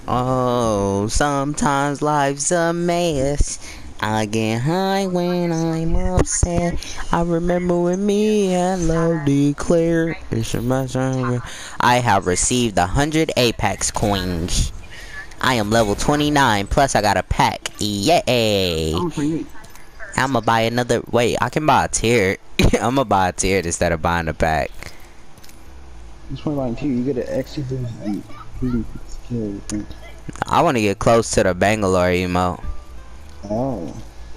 Oh, sometimes life's a mess. I get high when I'm upset. I remember when me and love declared. It's a mess. I have received 100 Apex coins. I am level 29, plus I got a pack. Yay! I'm 28. I'ma buy another. Wait, I can buy a tier. I'ma buy a tier instead of buying a pack. Just want to buy a tier. You get an extra skill. I want to get close to the Bangalore emote. Oh.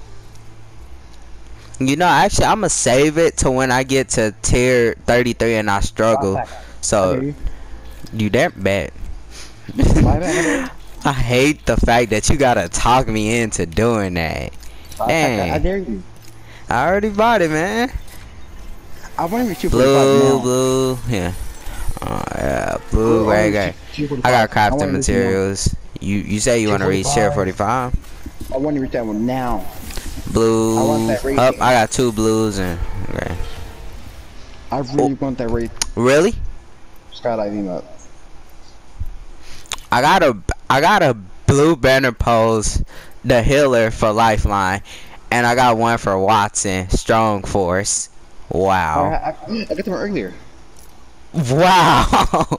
You know, actually, I'ma save it to when I get to tier 33 and I struggle. So, you that bad. I hate the fact that you gotta talk me into doing that. Dang. I dare you. I already bought it, man. I want to reach you blue, yeah. Oh, yeah, blue, right. I got crafting materials. You say you want to reach tier 45? I want to reach that one now. Blue. I want that rating. I got 2 blues and. Okay. I really want that rate. Really? Skydiving up. I got a blue banner pose, the healer for Lifeline, and I got one for Watson, Strong Force. Wow. I got them earlier. Wow.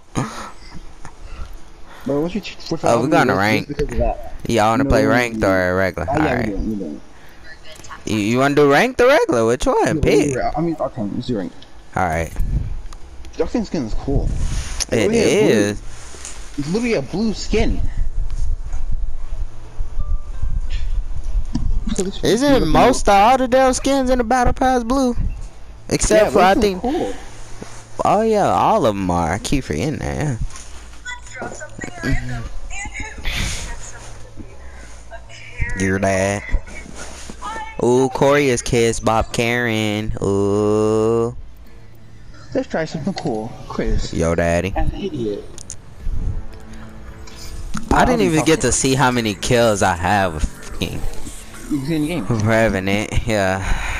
Bro, what's your oh, we're gonna rank. Y'all wanna play ranked or regular? Oh, yeah, alright. You wanna do ranked or regular? Which one? Pick. I mean, okay, let's do ranked. Alright. Duckling skin is cool. It is. It's literally a blue skin. Isn't most of all the damn skins in the battle pass blue? Except for I think. Cool. Oh yeah, all of them are. I keep forgetting that. Yeah. Your dad. Ooh, Corey is Kiss Bob Karen. Ooh. Let's try something cool, Chris. Yo, daddy. As an idiot. I didn't even get to see how many kills I have with fucking Revenant, yeah.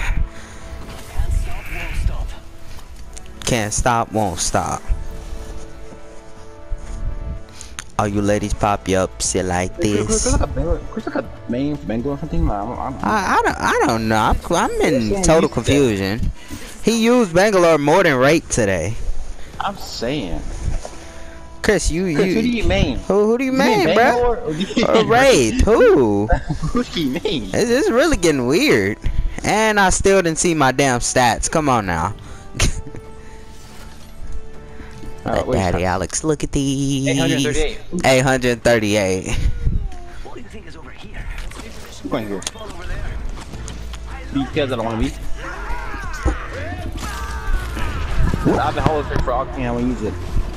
Can't stop, won't stop. All you ladies pop you up, sit like this. Chris like a main Bangalore or something. I don't know. I'm in total confusion. He used Bangalore more than Raid today. I'm saying. Chris, who do you main? Who do you main, bro? Raid, who? Who do you main? It's really getting weird. And I still didn't see my damn stats. Come on now. Daddy Alex, look at these. 838. 838. What do you think is over here? I'm going here. These guys I don't want to meet. I've been holding for Octane. I want to use it.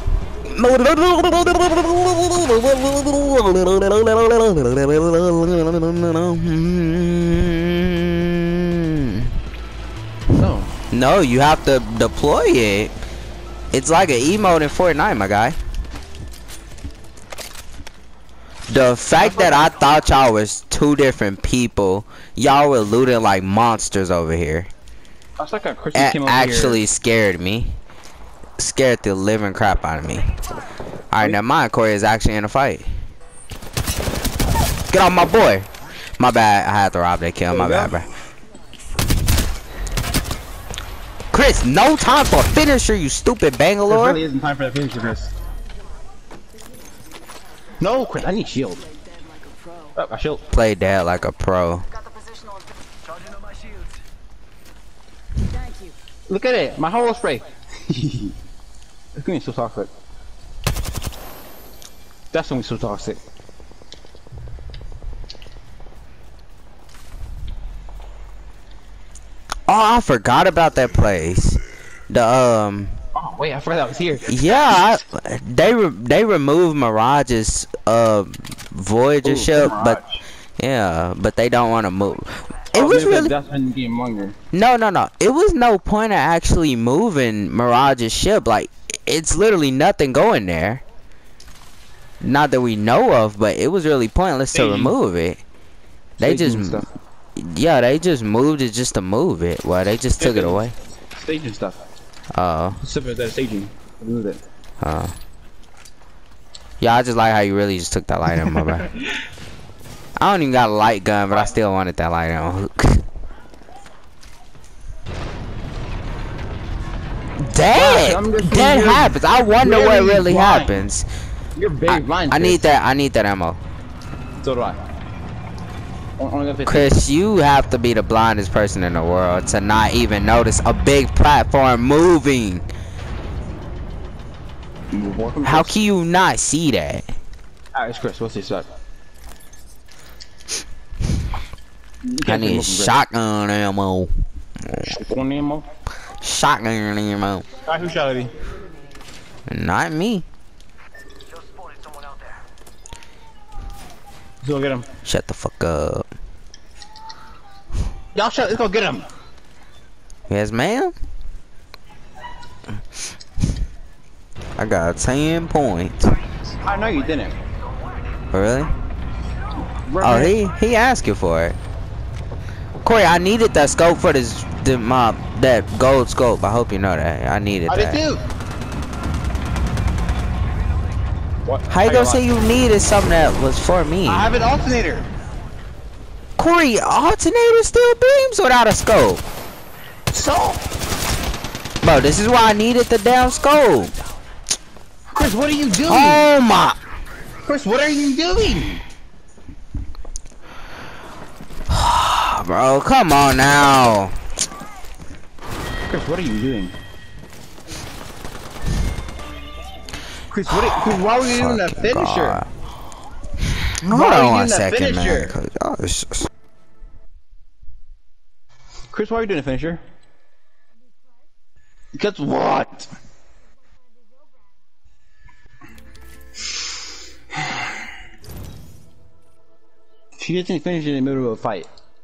No, you have to deploy it. It's like an emote in Fortnite, my guy. The fact that I thought y'all was 2 different people, y'all were looting like monsters over here. It actually scared me. Scared the living crap out of me. Alright, now my Corey is actually in a fight. Get off my boy. My bad, I had to rob that kill. My bad, bro. Chris, no time for finisher, you stupid Bangalore. There really isn't time for that finisher, Chris. No, Chris, I need shield. Oh, my shield. Play dead like a pro. Look at it, my holo spray. It's gonna be so toxic. That's gonna be so toxic. Oh, I forgot about that place. The Oh wait, I forgot that was here. Yeah, they removed Mirage's Voyager ship, but yeah, but they don't want to move. It was really that's when the game longer. No. It was no point of actually moving Mirage's ship. Like, it's literally nothing going there. Not that we know of, but it was really pointless to remove it. They just, yeah, they just moved it just to move it. Well, they just took it away. Staging stuff. Oh. Simple as that staging. Remove it. Oh. Yeah, I just like how you really just took that light ammo, bro. I don't even got a light gun, but I still wanted that light ammo. That happens. I wonder what really happens. You're very blind. I need that. I need that ammo. So do I. Only got 15. Chris, you have to be the blindest person in the world to not even notice a big platform moving. How can you not see that? Alright, it's Chris. What's this up? I need shotgun ammo. Shotgun ammo? Shotgun ammo. Alright, who shot at you? Not me. Just spotted someone out there. Let's go get him. Shut the fuck up. Y'all shut. Let's go get him. Yes, ma'am. I got 10 points. I know you didn't. Really? Oh, he asked you for it. Corey, I needed that scope for that gold scope. I hope you know that. I needed that. I did too. What? How you gonna say you needed something that was for me? I have an alternator. Corey, alternator still beams without a scope. So? Bro, this is why I needed the damn scope. Chris, what are you doing? Oh my. Chris, what are you doing? Bro, come on now. Chris, what are you doing? Chris, why were you doing that finisher? Hold on 1 second, man. Chris, why are you doing a finisher? Because what? She doesn't finish in the middle of a fight.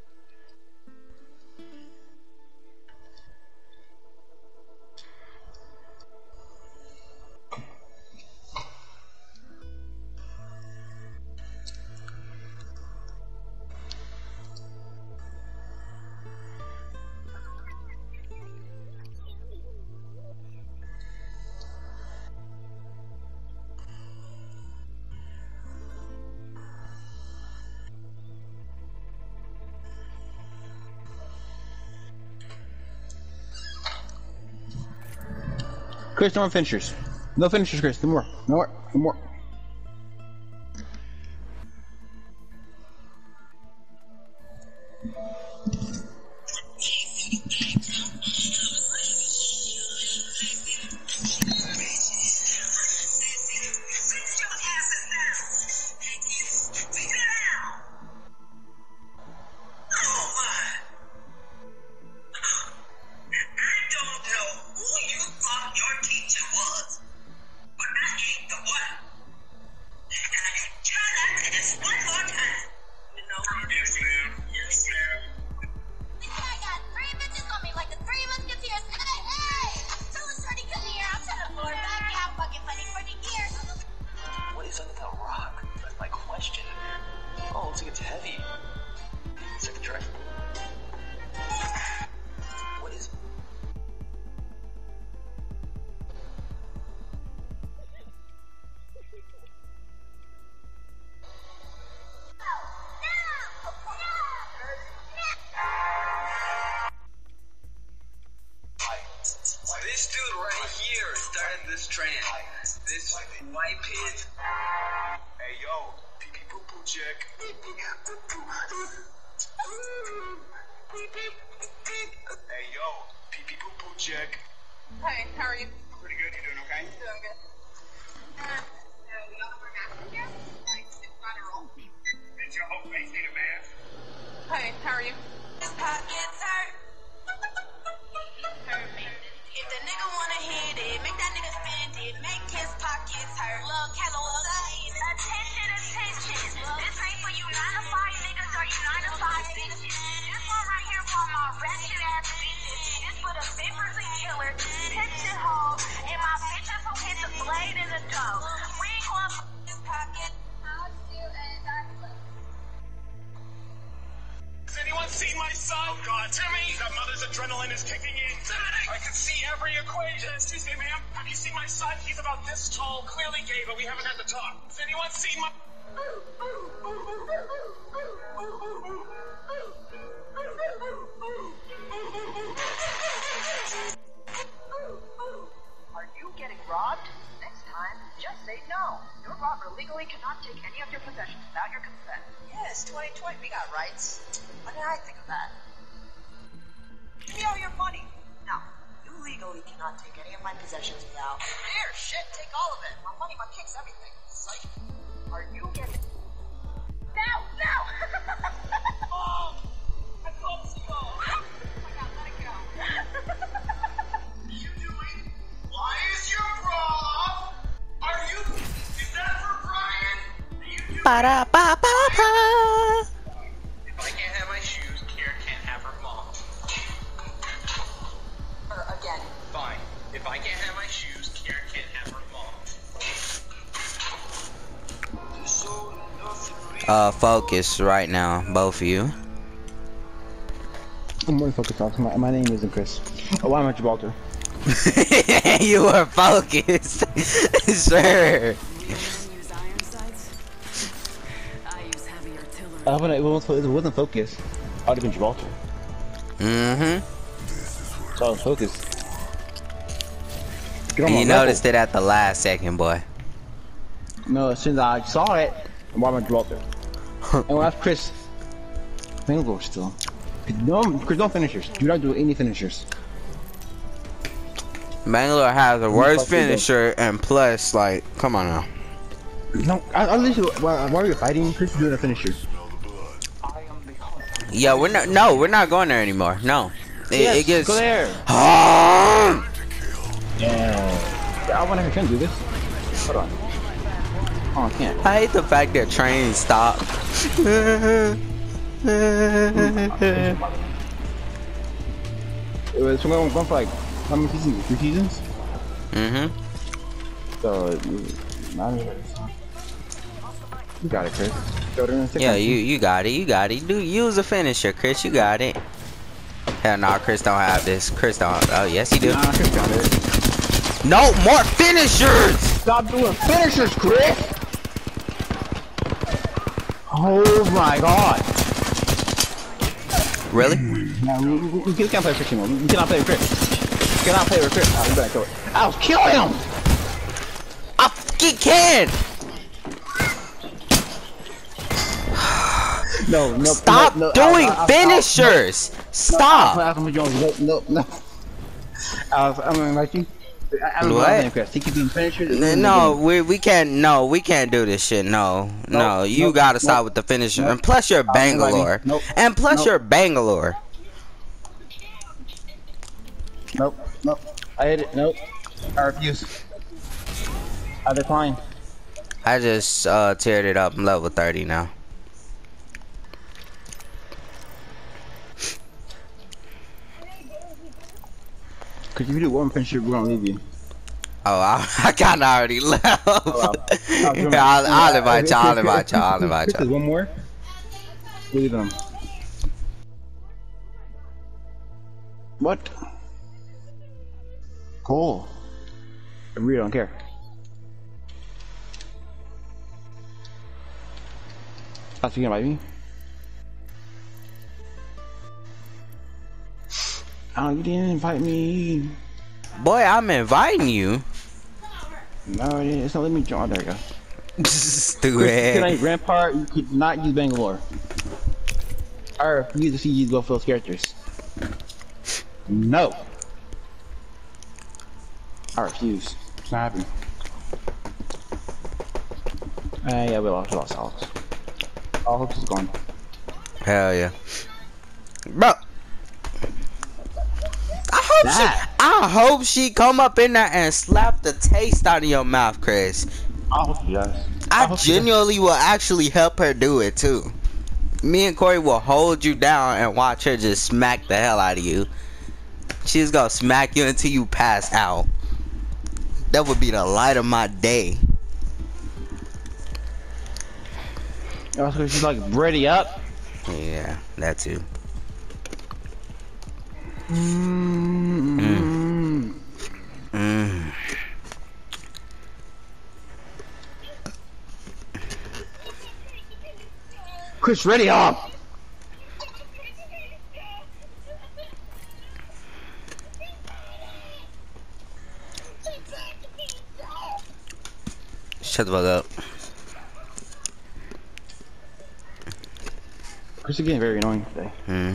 Chris, no more finishers. No finishers, Chris. No more. No more. No more. This dude right here started this trend. This white pig. Hey yo, pee pee poo poo check. Hey yo, pee pee poo poo check. Hey, how are you? Pretty good. You doing okay? Doing good. We all wear masks here? Like, it's not a roll. Did your whole face need a mask? Hey, how are you? His pockets hurt. If the nigga wanna hit it, make that nigga spend it, make his pockets hurt. Look, hello, attention, attention. This ain't for you 9 to 5 niggas or you 9 to 5 bitches. This one right here for my ratchet ass bitches. This for the bippers and killers, pitching hoes, and my bitches who hit the blade in the dough. Oh God, Timmy! That mother's adrenaline is kicking in. Timmy! I can see every equation. Excuse me, ma'am. Have you seen my son? He's about this tall, clearly gay, but we haven't had the talk. Has anyone seen my... Are you getting robbed? Next time, just say no. Your robber legally cannot take any of your possessions without your consent. Yes, 2020, we got rights. What did I think of that? Give me all your money. No, you legally cannot take any of my possessions without... Here, shit, take all of it. My money, my kicks, everything. Psych. Are you getting... Now! Oh! I called you. Oh my God, let it go. you doing? Why is your bra off? Are you? Is that for Brian? Are you doing? Ba-da-ba-ba-ba. If I can't have my shoes, Kira can't have her mom. Again. Fine. If I can't have my shoes, Kira can't have her mom. Focus right now, both of you. I'm more focused on my name isn't Chris. Oh, why am I Gibraltar? You were focused. Sure. When it wasn't focused, I would have been Gibraltar. Mm-hmm. So I was focused. Get on And my you level. noticed it at the last second, boy. No, as soon as I saw it, why am I Gibraltar? And when I asked Chris, Bangalore still. No, Chris, don't finishers. Do not do any finishers. Bangalore has the worst fucking finisher, and plus, like, come on now. No, I literally, while we were fighting, Chris was doing a finisher. Yeah, we're not. No, we're not going there anymore. No, Yes, it gets. go there. Ah! Yeah. I wonder if I can do this. Hold on. Oh, I can't. I hate the fact that trains stop. It was going for like how many seasons? 3 seasons? Mm-hmm. So, you got it, Chris. Go to the Yeah, you got it. You got it. Do use a finisher, Chris. You got it. Hell no, Chris don't have this. Chris don't. Oh yes, he do. Nah, Chris got it. No more finishers. Stop doing finishers, Chris! Oh my god! Really? Nah, we can't play with Chris anymore. We cannot play with Chris. We cannot play with Chris. Oh, we better kill it. I was killing him! I fucking can. No, no. Stop no, doing finishers. Stop. No. I'm gonna invite you. I don't What? know Chris. He keep doing finishers. No, we can't. No, we can't do this shit. No, you gotta stop with the finisher. And plus, you're Bangalore. Nope. And plus, you're Bangalore. Nope. I hit it. Nope. I refuse. I decline. I just teared it up. I'm level 30 now. Cause if you do one finisher, we're gonna leave you. Oh, I kinda already left. I'll invite y'all. There's one more. We're leaving them. What? Cool. I really don't care. That's you gonna invite me? Oh, you didn't invite me. Boy, I'm inviting you. No, it's not letting me join. There you go. Stupid. Tonight, Rampart, you could not use Bangalore. I refuse to see you go for those characters. No. I refuse. It's not happening. Yeah, we lost Alex. Alex is gone. Hell yeah. Bro. I hope she come up in there and slap the taste out of your mouth, Chris. I hope she does. I genuinely will actually help her do it too. Me and Corey will hold you down and watch her just smack the hell out of you. She's gonna smack you until you pass out. That would be the light of my day. Also, she's like ready up. Yeah, that too. Chris, ready up. Shut the fuck up. Chris is getting very annoying today.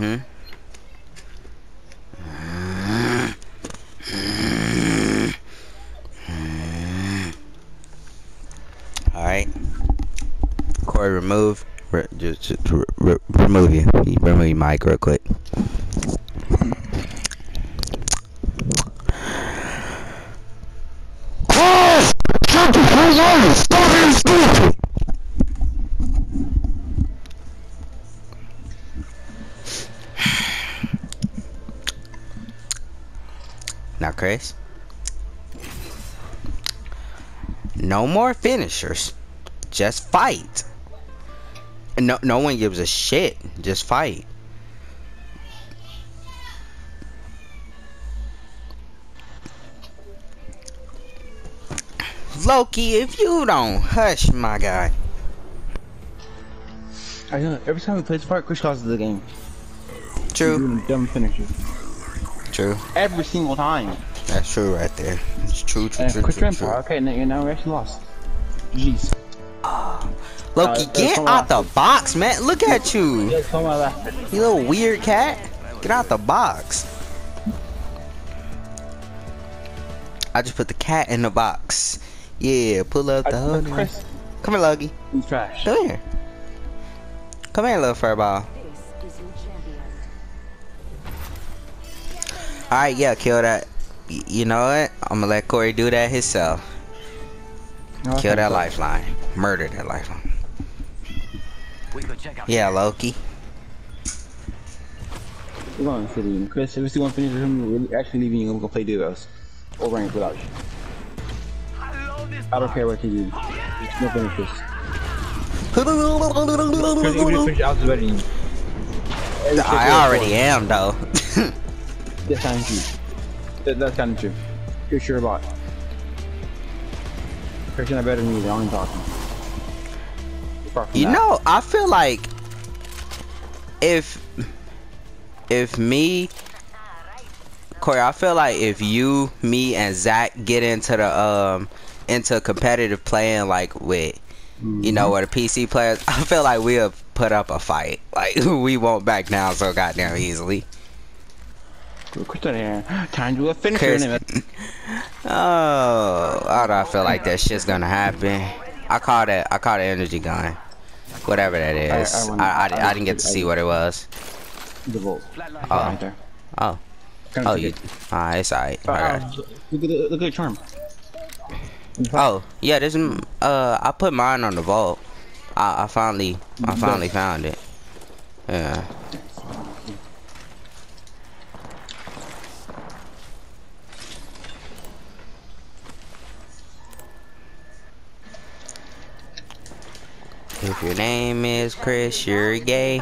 Alright. Corey, remove. Just remove you. Remove your mic real quick. Now, Chris. No more finishers. Just fight. No one gives a shit. Just fight. Loki, if you don't hush, my guy. I know. Every time we play this part, Chris causes the game. True. Doing dumb finishes. True. Every single time. That's true right there. It's true. Chris Grandpa. Okay, now we actually lost. Jeez. Loki, get out the box, man. Look at you. Yeah, come on, left. You little weird cat. Get out the box. I just put the cat in the box. Yeah, pull up the hood. Chris. Come here, Loki. He's trash. Come here. Come here, little furball. Alright, yeah, kill that. You know what? I'm gonna let Corey do that himself. No, Kill that lifeline. Murder that lifeline. Yeah, Loki. We're going to City. Chris, if we see one finish with him, we're actually leaving you and we're going to play duos. Or rank without you. I don't care what you do. No finishes. Chris, even if finish out is better than you. I already am, though. That's kind of true. That's kind of true. You're sure about it. Chris, you're not better than me. I ain't talking. You know, I feel like if me, Corey, I feel like if you, me, and Zach get into the into competitive playing, like with you know, with the PC players, I feel like we'll put up a fight. Like we won't back down so goddamn easily. Quit that here. Time to a finisher in it. Oh, I don't feel like that shit's gonna happen. I call the energy gun. Whatever that is. I didn't get to see what it was. The Volt. Oh. Right there. Oh. Oh, you. It's alright. Look at the charm. Oh, yeah, this I put mine on the vault. I finally found it. Yeah. If your name is Chris, you're gay.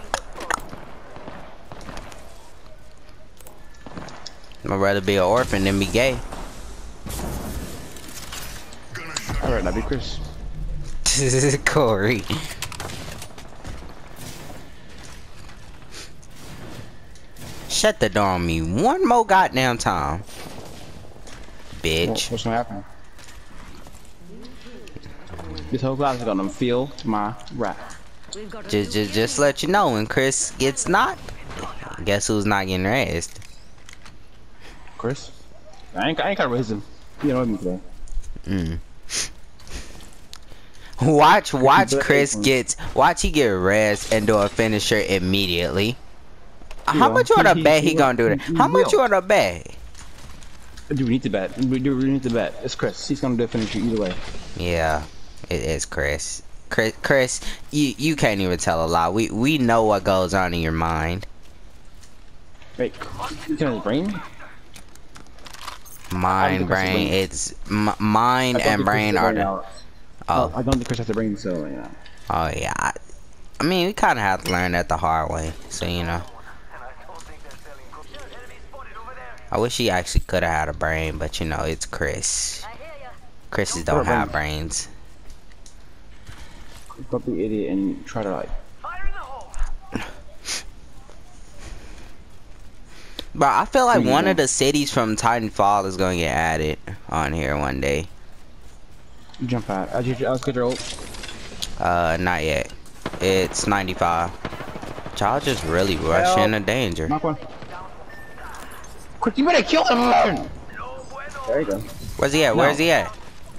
I'd rather be an orphan than be gay. Alright, that'd be Chris. Corey. Shut the door on me one more goddamn time. Bitch. What's gonna happen? This whole class is gonna feel my wrath. Just let you know, when Chris gets knocked, guess who's not getting raised? Chris? I ain't gotta raise him. You know what I mean today. Watch Chris watch he get raised and do a finisher immediately. How much you wanna bet he gonna do that? How much you wanna bet? Do we need to bet? We need to bet. It's Chris. He's gonna do a finisher either way. Yeah, it is Chris. Chris, you can't even tell a lie. We know what goes on in your mind. Wait, you can his brain? Mind, brain. It's mind and brain are the. Oh, I don't think Chris has a brain, so yeah. Oh yeah. I mean, we kind of have to learn that the hard way, so you know. I wish he actually could have had a brain, but you know, it's Chris. Chris's don't have brains. Don't be an idiot and try to like. But I feel like one of the cities from Titanfall is gonna get added on here one day. Jump out. I'll get your ult. Not yet. It's 95. Y'all just really rushing into danger. Knock one. Quick, you better kill him, man. There you go. Where's he at? No. Where's he at?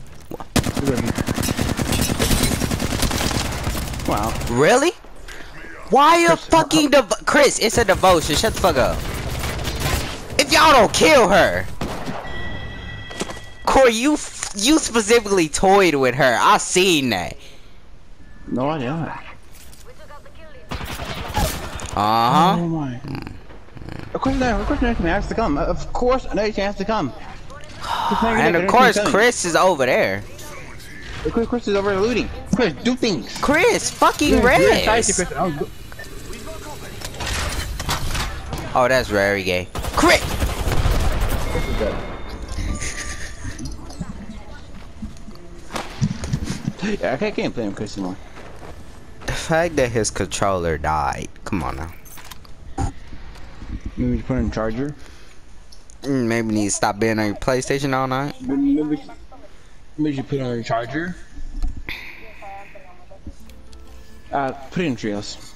Wow. Really? Why a fucking Chris? It's a devotion. Shut the fuck up. If y'all don't kill her, Corey, you specifically toyed with her. I seen that. No idea. Uh-huh. Oh my. Of course, he has to come. Of course, I know he has to come. And of course, Chris is over there. Chris is over looting. Chris, do things. Chris, fucking Rez. Oh, that's very gay. Chris. Yeah, I can't play him Chris anymore. The fact that his controller died. Come on now. Maybe you put in charger. Maybe you need to stop being on your PlayStation all night. Maybe you put on your charger. Put it in trios.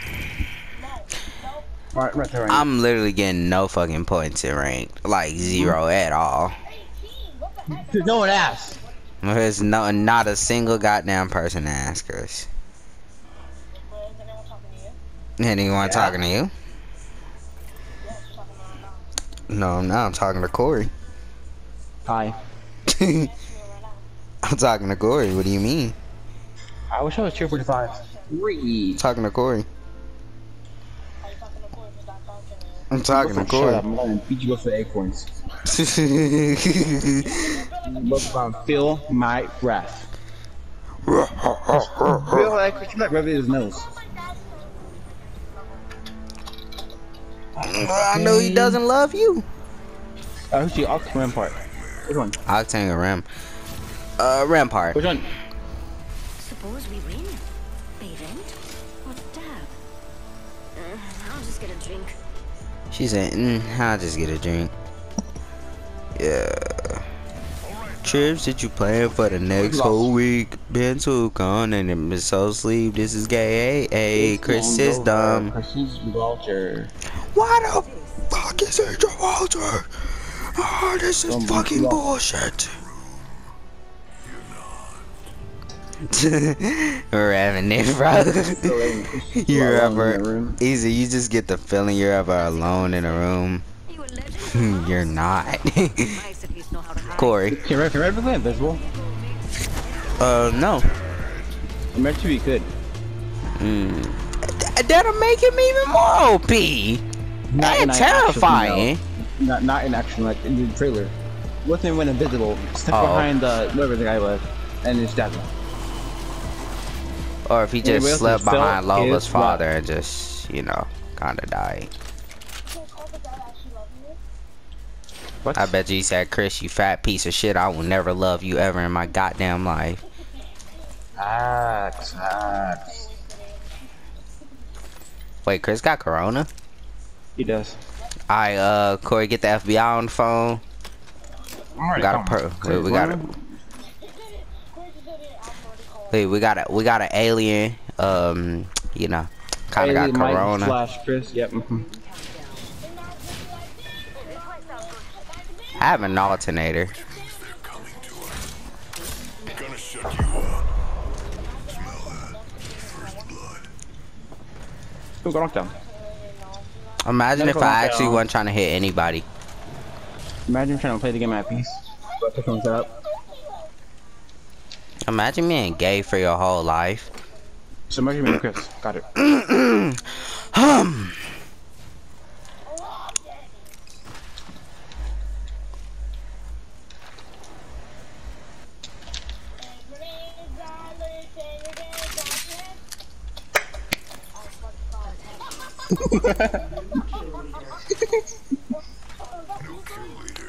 Right there. Right. I'm literally getting no fucking points in rank. Like 0 at all. No one asked. There's not a single goddamn person to ask us. Anyone talking to you? No, I'm not. I'm talking to Corey. Hi. I'm talking to Corey. What do you mean? I wish I was tier 45. Talking to Corey. I'm talking to Corey. Shut up. I'm gonna beat you up for acorns. Feel my wrath. Feel like rubbing his nose. I know he doesn't love you. Who's the Octane Rampart? Which one? Octane or Ram? Rampart. Which one? Suppose we win. Pay rent or dab? I'll just get a drink. She said, I'll just get a drink. Yeah. Trips that you plan for the next whole week. Been too gone and it been so sleep. This is gay. Hey, Chris is dumb. Chris is Walter. Why the fuck is Angel Walter? Oh, this is fucking bullshit. We're having it, bro. You're ever easy. You just get the feeling you're ever alone in a room. You're not. Corey. Can Red play invisible? No. Red 2 could. That'll make him even more OP. And terrifying. Not in action, like in the trailer. What if they went invisible? Step behind whatever the guy was, and just stab him. Or if he just slept behind Lola's father and just, you know, kinda died. What? I bet you he said, Chris, you fat piece of shit, I will never love you ever in my goddamn life. Facts. Wait, Chris got corona? He does. Alright, Corey, get the FBI on the phone. Alright, we got an alien, you know, kinda got corona. Slash Chris, yep. I have an alternator. Go knockdown. Imagine if I actually wasn't trying to hit anybody. Imagine trying to play the game at peace. Imagine being gay for your whole life. So imagine being Chris. Got it.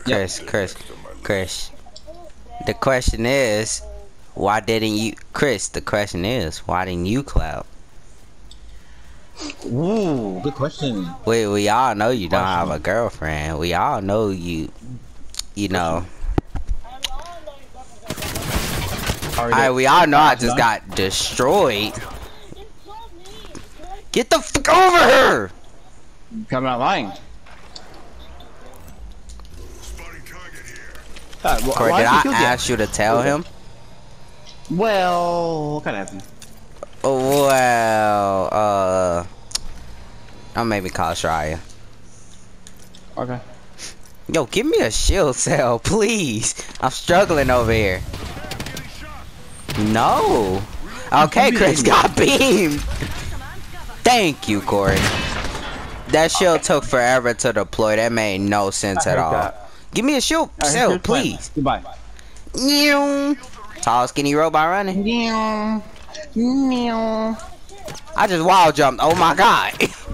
Chris. The question is, why didn't you, Chris? The question is, why didn't you clap? Ooh, good question. We all know you don't have a girlfriend. We all know you know. Alright, we all know I just got destroyed. Get the fuck over here! I'm not lying. Corey, did I ask you to tell him? Well, what kind of happened? Well, I'll maybe call Shreya. Okay. Yo, give me a shield cell, please. I'm struggling over here. No. Okay, Chris got beamed. Thank you, Corey. That shield took forever to deploy. That made no sense at all. Give me a shield cell, please. Goodbye. Tall, skinny robot running. I just wild jumped. Oh my god.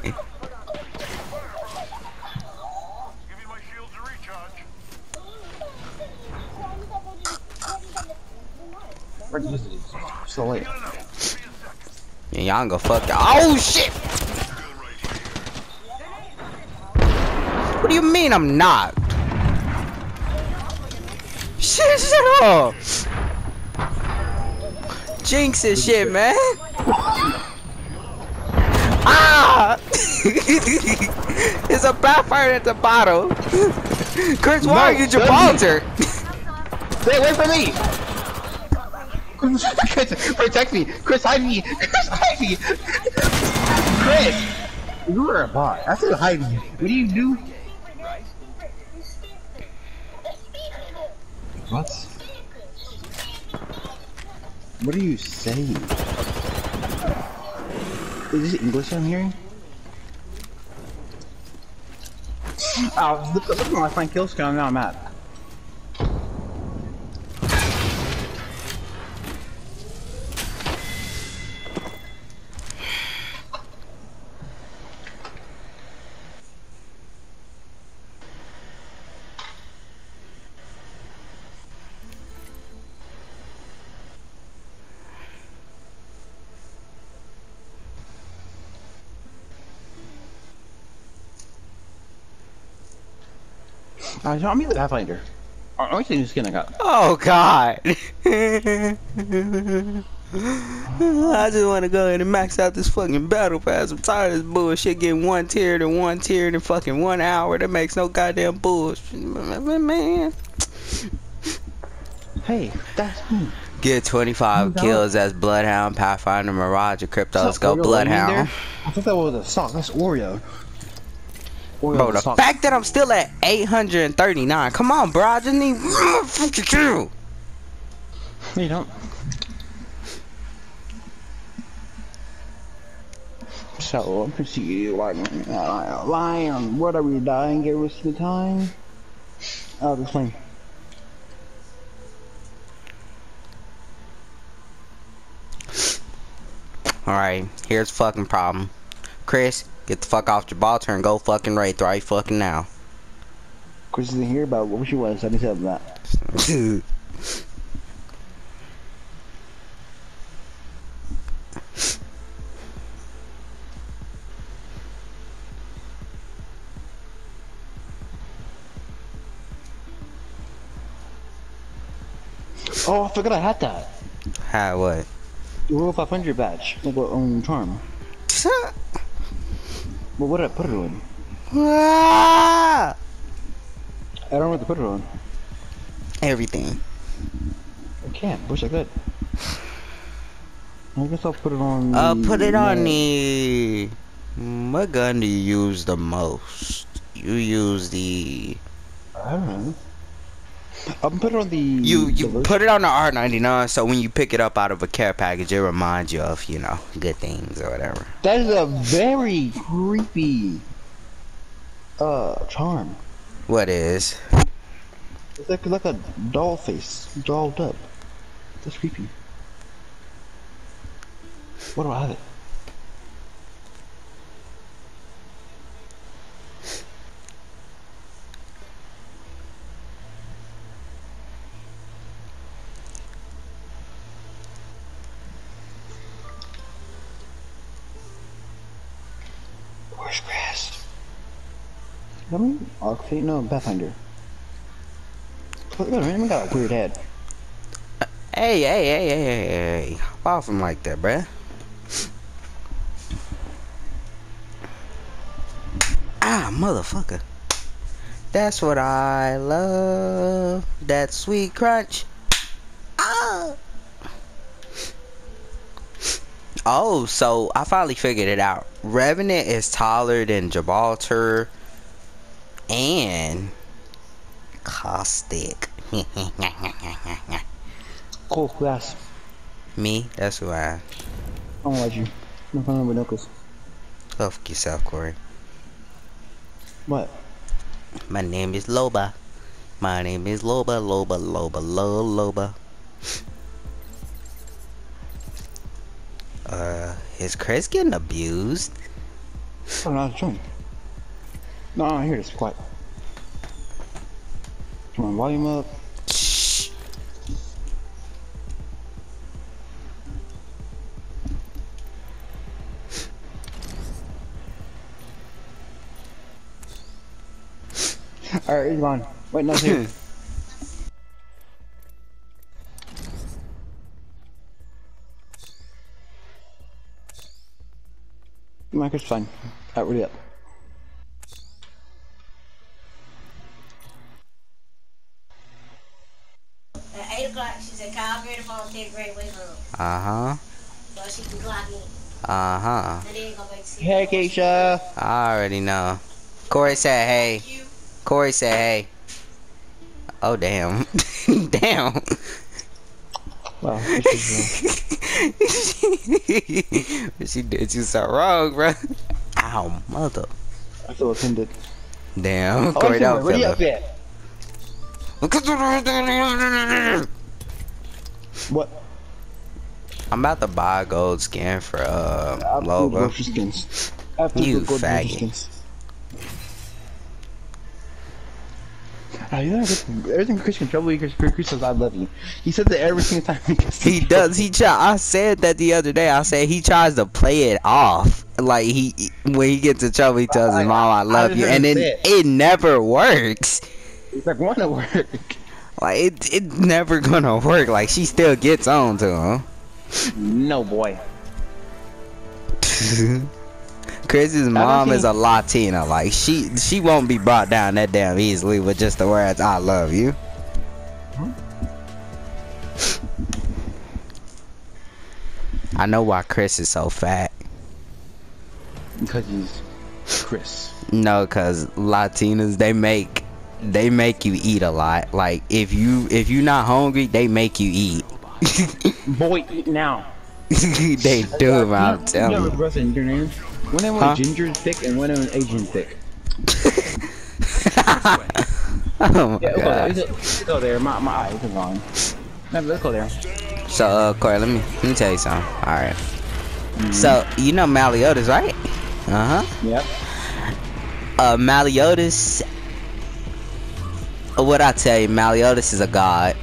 So late. Yeah, y'all can go fuck y'all. Oh shit! What do you mean I'm not? Shut up! Jinx this shit, man. Ah! It's a backfire at the bottom. Chris, why are you Gibraltar? Stay away from me! Chris, protect me! Chris, hide me! Chris, hide me! Chris! You are a bot. I said hide me. What do you do? What? What are you saying? Is this English I'm hearing? Oh, look at my fine kill scan, now I'm mad. Show me the Pathfinder. Oh, let me see the skin I got. Oh god. I just want to go ahead and max out this fucking battle pass. I'm tired of this bullshit getting one tiered in fucking 1 hour. That makes no goddamn bullshit, man. Hey, that's me. Get 25 kills as Bloodhound, Pathfinder, Mirage, or Cryptos. Go Bloodhound. I thought that was a sock. That's Oreo. Bro, the fact that I'm still at 839. Come on, bro. I just need one fucking kill. No, you don't. So, I'm gonna see you lion. What are we dying? Give us the time. Oh, this plane. Alright, here's the fucking problem. Chris, get the fuck off Gibraltar and go fucking raid right fucking now. Chris isn't here, but what she was, 77 that. Oh, I forgot I had that. Had what? The Royal 500 badge. Like what charm. Well, what did I put it on? I don't know what to put it on. Everything. I can't. Wish I could. I guess I'll put it on. Put it on the. What gun do you use the most? You use the. I don't know. I'll put it on the. You put it on the R99, so when you pick it up out of a care package, it reminds you of, you know, good things or whatever. That is a very creepy charm. What is? It's like a doll face, dolled up. That's creepy. What do I have it? I mean, Arcade, no, Pathfinder. Look at him, he got a weird head. Hey. Hop off him like that, bruh. Ah, motherfucker. That's what I love. That sweet crunch. Ah. Oh, so I finally figured it out. Revenant is taller than Gibraltar and Caustic. Cool, class. Me? That's who I am. I don't like you. No fun with knuckles. Go fuck yourself, Corey. What? My name is Loba. My name is Loba. Is Chris getting abused? Oh, no, it's joint. No, I don't hear this. Quiet. Come on, volume up. Shh. Alright, he's gone. Wait, no, it's here. My Chris, fine. Alright, ready up. At 8 o'clock, she said, call Granny phone, take Granny wake up. Uh-huh. So she can clock in. Uh-huh. And then go back to sleep. Hey, Keisha. I already know. Corey said hey. Corey said hey. Oh, damn. Damn. Wow, She did you so wrong, bro. Ow, mother. I feel offended. Damn, Oh, Corey, don't where you feel up at? What? I'm about to buy a gold skin for Loba. Skins. You faggot. You know, everything Chris can trouble you because Chris says I love you. He said that every single time because He does. I said that the other day. I said he tries to play it off. Like when he gets in trouble, he tells his mom, "I love you," and then it never works. It's like wanna work. Like it never gonna work. Like she still gets on to him. No boy. Chris's mom is a Latina. Like she won't be brought down that damn easily with just the words "I love you." I know why Chris is so fat. Because he's Chris. No, cause Latinas they make you eat a lot. Like if you not hungry, they make you eat. Boy, eat now. They do, man. I'm telling you. Brother, your name? One name was ginger thick and one name was Asian thick. Oh my Yeah, god. let's go there. My eyes are gone. Let's go there. So Corey, let me tell you something. All right. So you know Meliodas, right? Yep. Meliodas. What I tell you, Meliodas is a god.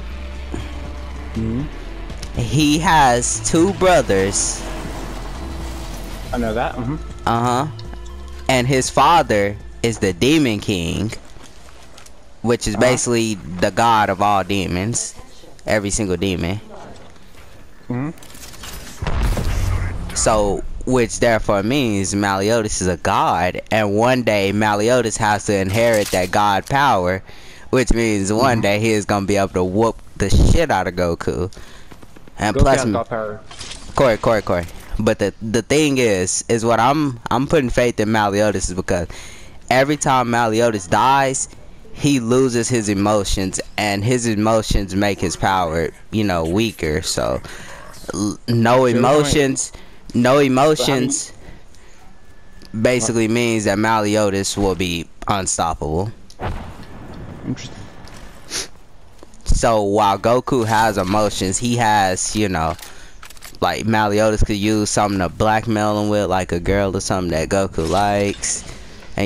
He has 2 brothers. I know that. And his father is the Demon King, which is basically the god of all demons, every single demon. So, which therefore means Meliodas is a god, and one day Meliodas has to inherit that god power, which means one day he is gonna be able to whoop the shit out of Goku. And plus, Corey. But the thing is what I'm putting faith in Meliodas is because every time Meliodas dies, he loses his emotions, and his emotions make his power, weaker. So no emotions basically means that Meliodas will be unstoppable. Interesting. So while Goku has emotions, he has, like Meliodas could use something to blackmail him with, like a girl or something that Goku likes, and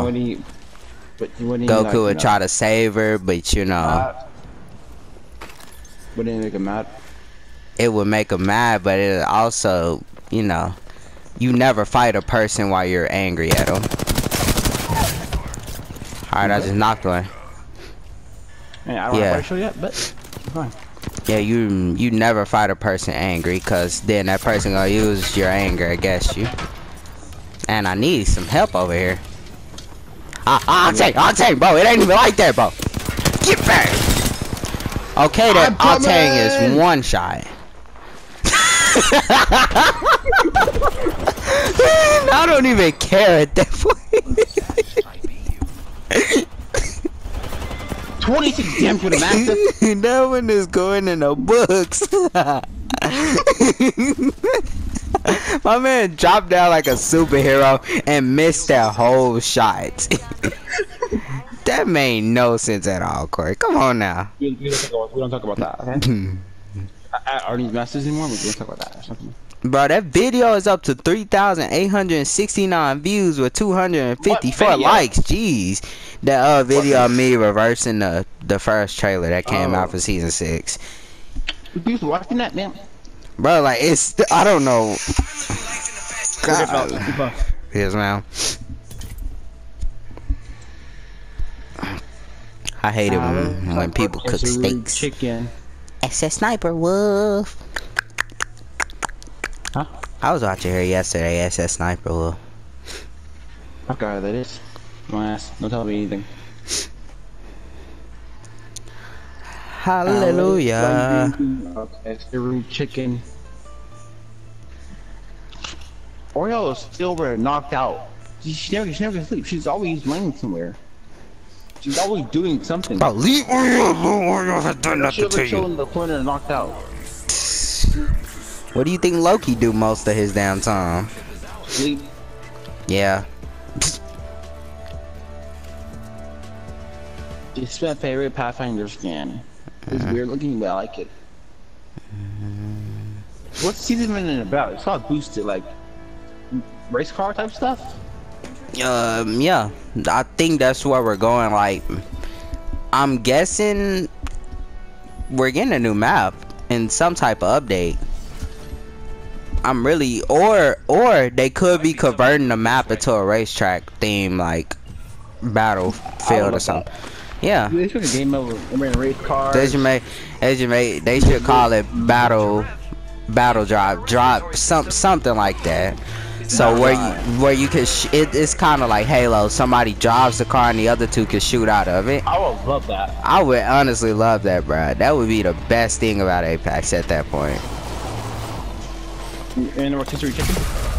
Goku would try to save her, but Wouldn't it make him mad? It would make him mad, but it also, you never fight a person while you're angry at them. Alright, I just knocked one. Yeah, I don't have a show yet, but fine. Yeah, you never fight a person angry, cause then that person gonna use your anger against you. And I need some help over here. I'll take, bro. It ain't even like that, bro. Get back. Okay, that Octane is one shot. I don't even care at that point. 26 damage with a massive. That one is going in the books. My man dropped down like a superhero and missed that whole shot. That made no sense at all, Corey. Come on now. We don't talk about that, okay? Are these masters anymore? We don't talk about that or something. Bro, that video is up to 3,869 views with 254 likes. Jeez. That video of me reversing the first trailer that came out for season 6. Who's watching that, man? Bro, like, it's, I don't know. God. Yes, man. I hate it when people cook steaks. Chicken. SS Sniper Wolf. Huh? I was watching her yesterday, SS Sniper Wolf. I forgot who that is. Don't ask. Don't tell me anything. Hallelujah. Okay, chicken. Oreo is still knocked out. She never can sleep. She's always laying somewhere. She's always doing something. Bro, leave Oreo has done nothing to She's in the corner knocked out. What do you think Loki do most of his damn time? Sleep. Yeah. It's my favorite Pathfinder skin. It's weird looking, but I like it. What's season even about? It's all boosted, like race car type stuff. Yeah. I think that's where we're going. Like, I'm guessing we're getting a new map and some type of update. I'm really, or they could be converting the map into a racetrack theme, like Battlefield or something. Yeah. They should a game over race cars. They should call it battle drop something like that. So where you can it's kind of like Halo. Somebody drives the car and the other two can shoot out of it. I would love that. I would honestly love that, bro. That would be the best thing about Apex at that point. And rotisserie chicken.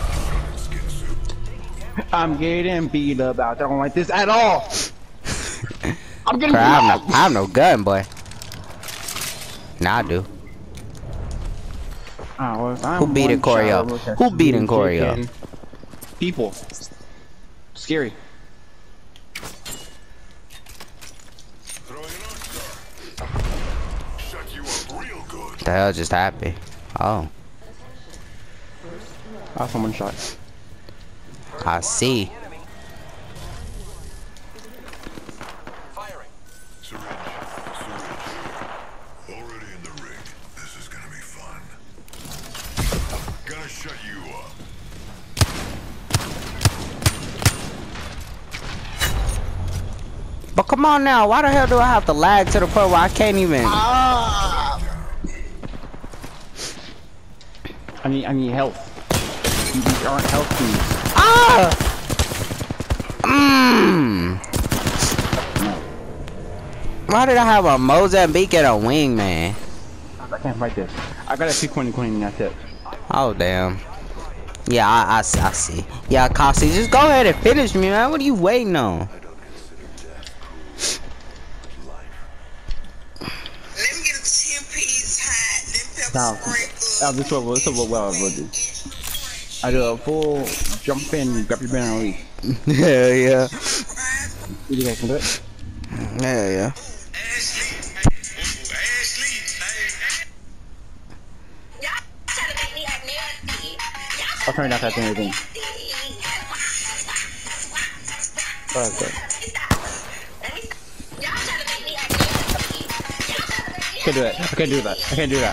I'm getting beat up. I don't like this at all. I'm getting beat up. I have no gun, boy. Nah, I do. Who beating Corey up? Who beating Corey up? People. Scary. What the hell just happened? Oh. Someone shot. I see. Already in the ring. This is gonna be fun. Gonna shut you up. But come on now, why the hell do I have to lag to the point where I can't even? I need help. These aren't healthy. Why did I have a Mozambique and a wingman? I can't fight this. I got a P20 and that's it. Oh damn. Yeah, I see. Yeah, Kasi, just go ahead and finish me, man. What are you waiting on? Let me get a 10-piece hot, Now, this is what I will do. I do a full jump in, grab your banner and leave. Hell yeah. You guys can do it? Hell yeah. I'll turn off that thing again. Okay. I can't do that. I can't do that. I can't do that.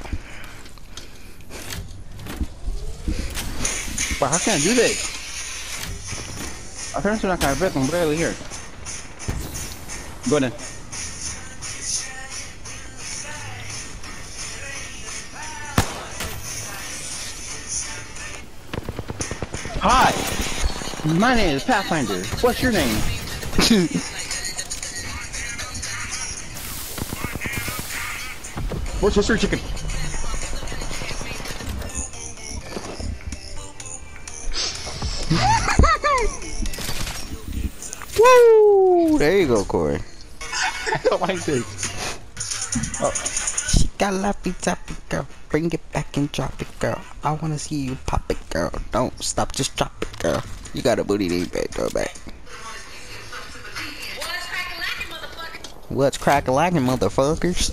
But how can I do this? Apenas una carpeta, I'm barely here. Go then. Hi, my name is Pathfinder. What's your name? Where's Sister Chicken? Woo! There you go, Corey. I don't like this. Oh. She got lappy tappy, girl. Bring it back and drop it, girl. I wanna see you pop it, girl. Don't stop, just drop it, girl. You got a booty, need back, throw back. What's crack-a-lackin', motherfuckers?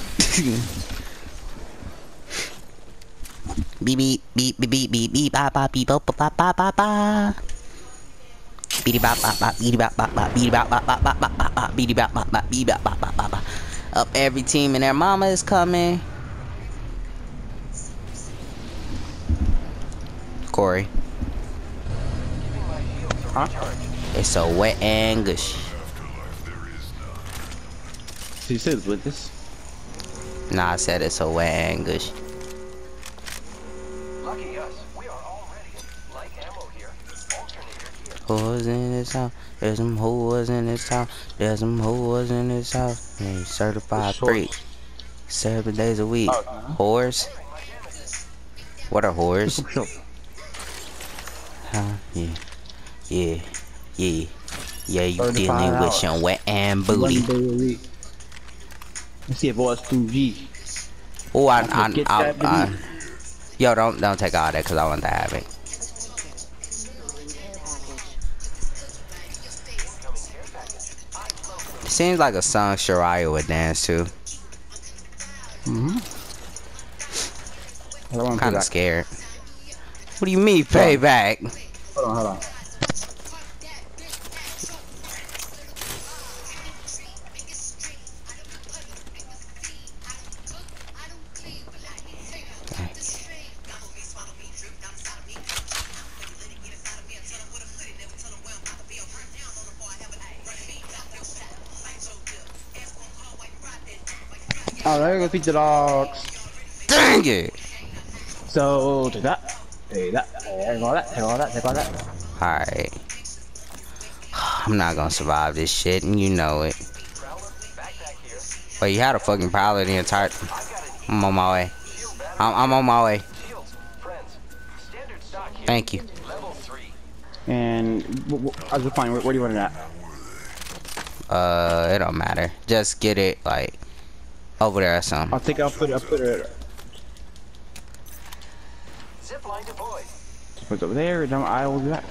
Beep beep beep beep beep beep beep ba ba beep ba ba ba ba ba. Beady bop bop bop beady bop bop bop beady bop bop bop bop bop bop bop beady bop bop bop beady bop bop bop bop bop. Up every team and their mama is coming. Corey. Huh? It's so wet and gushy. You said it's with this? Nah, I said it's so wet and gushy. Lucky us, we are already light ammo here. Alternator here. Whores in this house. There's some whores in this house. There's some whores in this house. And certified freak. 7 days a week. Whores? What are whores? Huh? Yeah. Yeah. Yeah. Yeah, you dealing with some wet and booty. 1 day a week. Let's see if it was 2G. Oh, yo, don't take all that because I want to have it. Seems like a song Shariah would dance to. I'm kind of scared. What do you mean payback? Hold on. Oh, there you go, feed the dogs. Dang it! So, take that. Take all that. Alright. I'm not gonna survive this shit, and you know it. Wait, you had a fucking pilot the entire... I'm on my way. I'm on my way. Thank you. And, I was fine. Where do you want it at? It don't matter. Just get it, like, over there or something. I'll put it. Zipline deployed. Put it over there, and I will do that.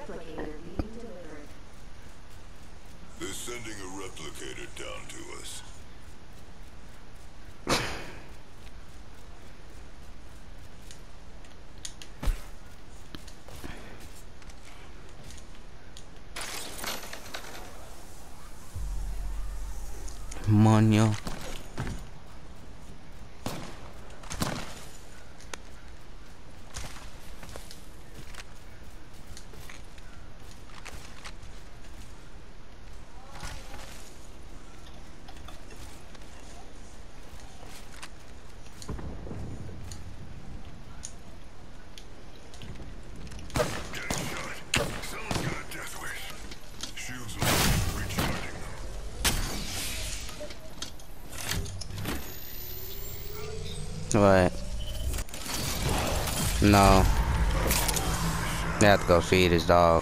They're sending a replicator down to us. Monyo. Someone's got a death wish. Shields are recharging them. What? No. They have to go feed his dog.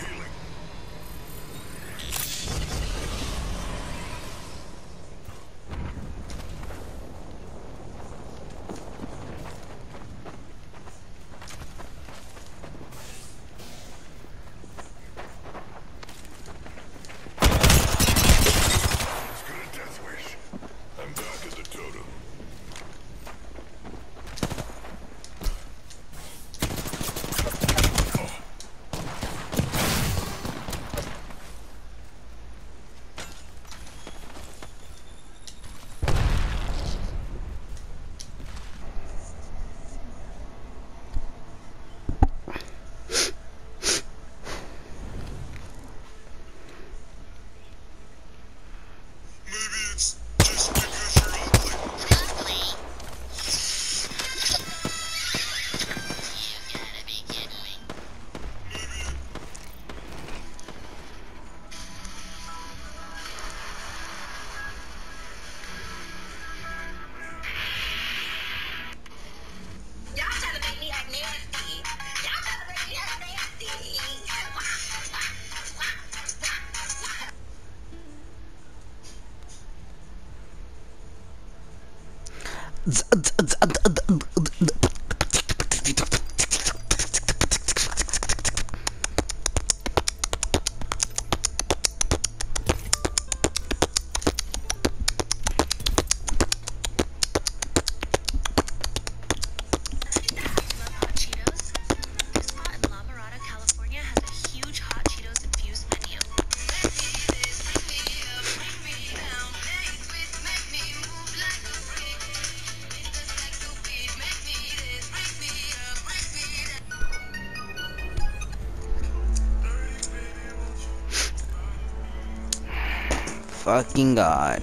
Fucking God.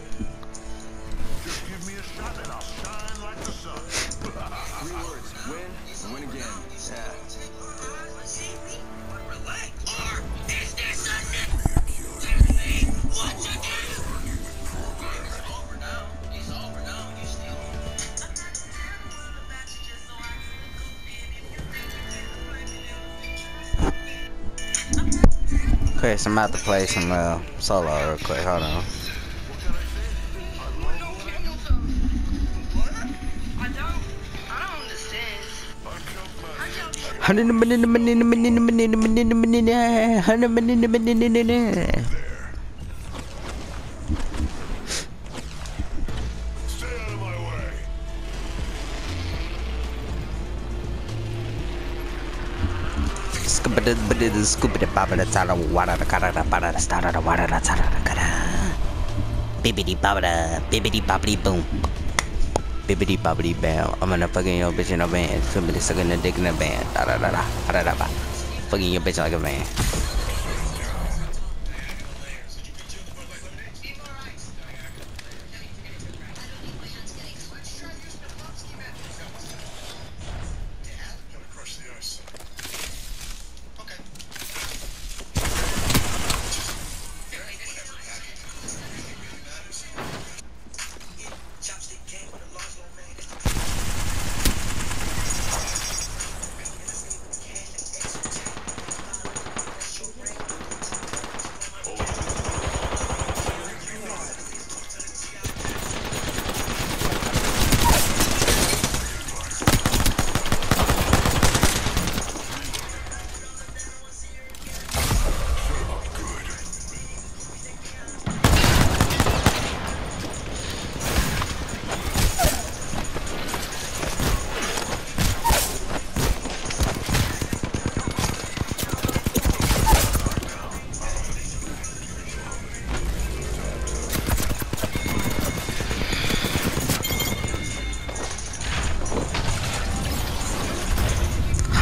Just give me a shot and I'll shine like the sun. 3 words. Win and win again. Yeah. Chris, I'm about to play some solo real quick. Hold on. Stay out of my way. Bibbidi bobbida, bibbidi bobbidi boom. Bibbidi bobbidi bow. I'm gonna fucking your bitch in a van. Somebody sucking a dick in a van. Da da da da da da da. Fucking your bitch like a man. Crush the ice.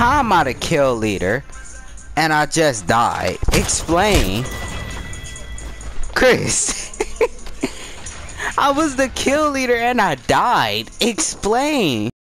How am I the kill leader and I just died? Explain. Chris. I was the kill leader and I died. Explain.